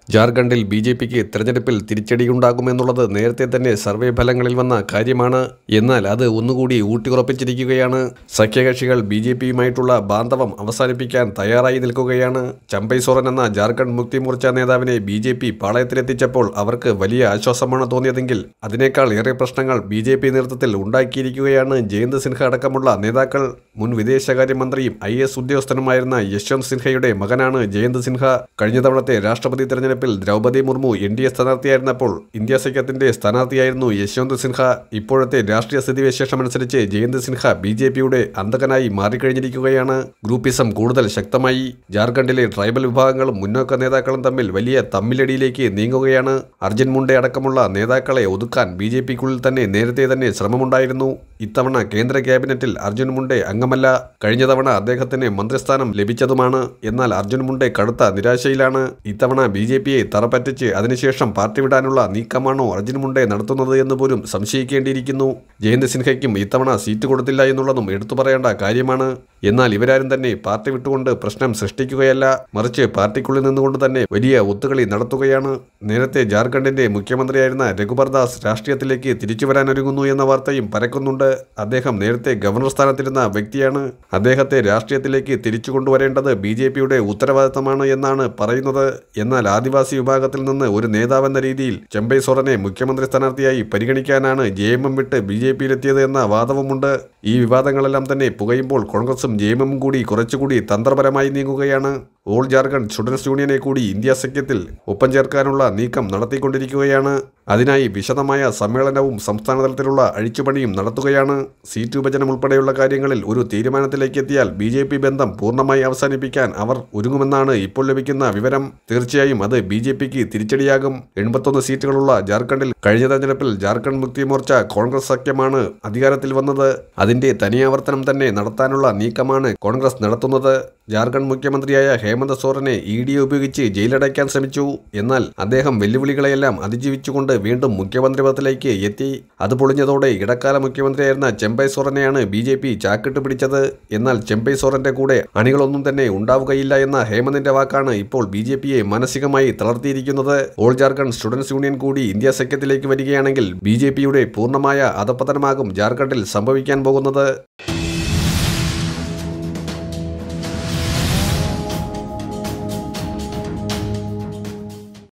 ജാർഖണ്ഡിൽ ബിജെപിക്ക് തെരഞ്ഞെടുപ്പിൽ തിരിച്ചടിയുണ്ടാകുമെന്നുള്ളത് നേരത്തെ തന്നെ സർവേ ഫലങ്ങളിൽ വന്ന കാര്യമാണ്. എന്നാൽ അത് ഒന്നുകൂടി ഊട്ടിയുറപ്പിച്ചിരിക്കുകയാണ്. സഖ്യകക്ഷികൾ ബിജെപിയുമായിട്ടുള്ള ബാന്ധവം അവസാനിപ്പിക്കാൻ തയ്യാറായി നിൽക്കുകയാണ്. ചമ്പൈ സോറൻ എന്ന ജാർഖണ്ഡ് മുക്തി മോർച്ച നേതാവിനെ ബിജെപി പാളയത്തിലെത്തിച്ചപ്പോൾ അവർക്ക് വലിയ ആശ്വാസമാണ് തോന്നിയതെങ്കിൽ അതിനേക്കാൾ ഏറെ പ്രശ്നങ്ങൾ ബിജെപി നേതൃത്വത്തിൽ ഉണ്ടാക്കിയിരിക്കുകയാണ് ജയന്ത് സിൻഹ അടക്കമുള്ള നേതാക്കൾ. മുൻ വിദേശകാര്യമന്ത്രിയും IAS ഉദ്യോഗസ്ഥനുമായിരുന്ന യശ്വന്ത് സിൻഹയുടെ മകനാണ് ജയന്ത് സിൻഹ. കഴിഞ്ഞ തവണത്തെ രാഷ്ട്രപതി തെരഞ്ഞെടുപ്പിൽ ദ്രൗപദി മുർമു NDA സ്ഥാനാർത്ഥിയായിരുന്നപ്പോൾ ഇന്ത്യ സഖ്യത്തിന്റെ സ്ഥാനാർത്ഥിയായിരുന്നു യശ്വന്ത് സിൻഹ. ഇപ്പോഴത്തെ രാഷ്ട്രീയ സ്ഥിതിവിശേഷമനുസരിച്ച് ജയന്ത് സിൻഹ ബിജെപിയുടെ അന്തകനായി മാറിക്കഴിഞ്ഞിരിക്കുകയാണ്. ഗ്രൂപ്പിസം കൂടുതൽ ശക്തമായി. ജാർഖണ്ഡിലെ ട്രൈബൽ വിഭാഗങ്ങളും മുന്നോക്ക നേതാക്കളും തമ്മിൽ വലിയ തമ്മിലടിയിലേക്ക് നീങ്ങുകയാണ്. അർജുൻ മുണ്ടെ അടക്കമുള്ള നേതാക്കളെ ഒതുക്കാൻ ബിജെപിക്കുള്ളിൽ തന്നെ നേരത്തെ തന്നെ ശ്രമമുണ്ടായിരുന്നു. ഇത്തവണ കേന്ദ്ര ക്യാബിനറ്റിൽ അർജുൻ മുണ്ടെ അംഗമല്ല. കഴിഞ്ഞ തവണ അദ്ദേഹത്തിന് മന്ത്രിസ്ഥാനം ലഭിച്ചതുമാണ്. എന്നാൽ അർജുൻ മുണ്ടെ കടുത്ത നിരാശയിലാണ്. ഇത്തവണ ബിജെപിയെ തറപ്പറ്റിച്ച് അതിനുശേഷം പാർട്ടി വിടാനുള്ള നീക്കമാണോ അർജുൻ മുണ്ടെ നടത്തുന്നത് എന്ന് പോലും സംശയിക്കേണ്ടിയിരിക്കുന്നു. ജയന്ത് സിൻഹയ്ക്കും ഇത്തവണ സീറ്റ് കൊടുത്തില്ല എന്നുള്ളതും എടുത്തു പറയേണ്ട കാര്യമാണ്. എന്നാൽ ഇവരാരും തന്നെ പാർട്ടി വിട്ടുകൊണ്ട് പ്രശ്നം സൃഷ്ടിക്കുകയല്ല, മറിച്ച് പാർട്ടിക്കുള്ളിൽ നിന്നുകൊണ്ട് തന്നെ വലിയ ഒത്തുകളി നടത്തുകയാണ്. നേരത്തെ ജാർഖണ്ഡിന്റെ മുഖ്യമന്ത്രിയായിരുന്ന രഘുബർ ദാസ് രാഷ്ട്രീയത്തിലേക്ക് തിരിച്ചുവരാനൊരുങ്ങുന്നു എന്ന വാർത്തയും പരക്കുന്നുണ്ട്. അദ്ദേഹം നേരത്തെ ഗവർണർ സ്ഥാനത്തിരുന്ന വ്യക്തിയാണ്. അദ്ദേഹത്തെ രാഷ്ട്രീയത്തിലേക്ക് തിരിച്ചു കൊണ്ടുവരേണ്ടത് ബിജെപിയുടെ ഉത്തരവാദിത്തമാണ് എന്നാണ് പറയുന്നത്. എന്നാൽ ആദിവാസി വിഭാഗത്തിൽ നിന്ന് ഒരു നേതാവെന്ന രീതിയിൽ ചമ്പൈ സോറനെ മുഖ്യമന്ത്രി സ്ഥാനാർത്ഥിയായി പരിഗണിക്കാനാണ് JMM വിട്ട് ബിജെപിയിലെത്തിയത് എന്ന വാദവുമുണ്ട്. ഈ വിവാദങ്ങളെല്ലാം തന്നെ പുകയുമ്പോൾ കോൺഗ്രസും JMM കൂടി കുറച്ചുകൂടി തന്ത്രപരമായി നീങ്ങുകയാണ്. ഓൾ ജാർഖണ്ഡ് സ്റ്റുഡൻസ് യൂണിയനെ കൂടി ഇന്ത്യ സഖ്യത്തിൽ ഒപ്പം ചേർക്കാനുള്ള നീക്കം നടത്തിക്കൊണ്ടിരിക്കുകയാണ്. അതിനായി വിശദമായ സമ്മേളനവും സംസ്ഥാന തലത്തിലുള്ള അഴിച്ചുപണിയും നടത്തുകയാണ്. സീറ്റ് വിഭജനം ഉൾപ്പെടെയുള്ള കാര്യങ്ങളിൽ ഒരു തീരുമാനത്തിലേക്ക് എത്തിയാൽ BJP ബന്ധം പൂർണ്ണമായി അവസാനിപ്പിക്കാൻ അവർ ഒരുങ്ങുമെന്നാണ് ഇപ്പോൾ ലഭിക്കുന്ന വിവരം. തീർച്ചയായും അത് BJPക്ക് തിരിച്ചടിയാകും. 81 സീറ്റുകളുള്ള ജാർഖണ്ഡിൽ കഴിഞ്ഞ തെരഞ്ഞെടുപ്പിൽ ജാർഖണ്ഡ് മുക്തി മോർച്ച കോൺഗ്രസ് സഖ്യമാണ് അധികാരത്തിൽ വന്നത്. അതിന്റെ തനിയാവർത്തനം തന്നെ നടത്താനുള്ള നീക്കമാണ് കോൺഗ്രസ് നടത്തുന്നത്. ജാർഖണ്ഡ് മുഖ്യമന്ത്രിയായ ഹേമന്ത് സോറനെ ED ഉപയോഗിച്ച് ജയിലടയ്ക്കാൻ ശ്രമിച്ചു. എന്നാൽ അദ്ദേഹം വെല്ലുവിളികളെയെല്ലാം അതിജീവിച്ചുകൊണ്ട് വീണ്ടും മുഖ്യമന്ത്രി പദത്തിലേക്ക് എത്തി. അത് പൊളിഞ്ഞതോടെ ഇടക്കാല മുഖ്യമന്ത്രിയായിരുന്ന ചമ്പൈ സോറനെയാണ് BJP ചാക്കിട്ട് പിടിച്ചത്. എന്നാൽ ചമ്പൈ സോറന്റെ കൂടെ അണികളൊന്നും തന്നെ ഉണ്ടാവുകയില്ല എന്ന ഹേമന്തിന്റെ വാക്കാണ് ഇപ്പോൾ BJPയെ മാനസികമായി തളർത്തിയിരിക്കുന്നത്. ഓൾ ജാർഖണ്ഡ് സ്റ്റുഡൻസ് യൂണിയൻ കൂടി ഇന്ത്യ സഖ്യത്തിലേക്ക് വരികയാണെങ്കിൽ BJPയുടെ പൂർണ്ണമായ അധപതനമാകും ജാർഖണ്ഡിൽ സംഭവിക്കാൻ പോകുന്നത്.